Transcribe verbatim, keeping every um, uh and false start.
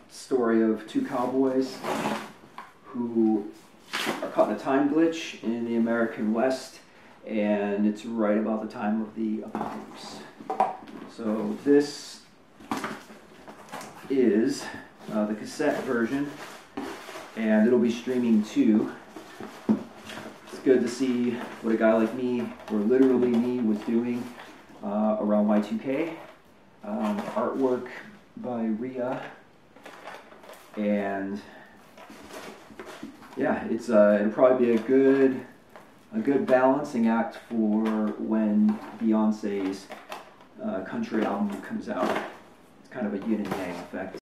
story of two cowboys who are caught in a time glitch in the American West, and it's right about the time of the apocalypse. So this is uh, the cassette version, and it'll be streaming too. It's good to see what a guy like me, or literally me, was doing uh, around Y two K. Um, artwork by Rhea, and yeah, it's uh, it'll probably be a good a good balancing act for when Beyonce's uh, country album comes out. It's kind of a yin and yang effect.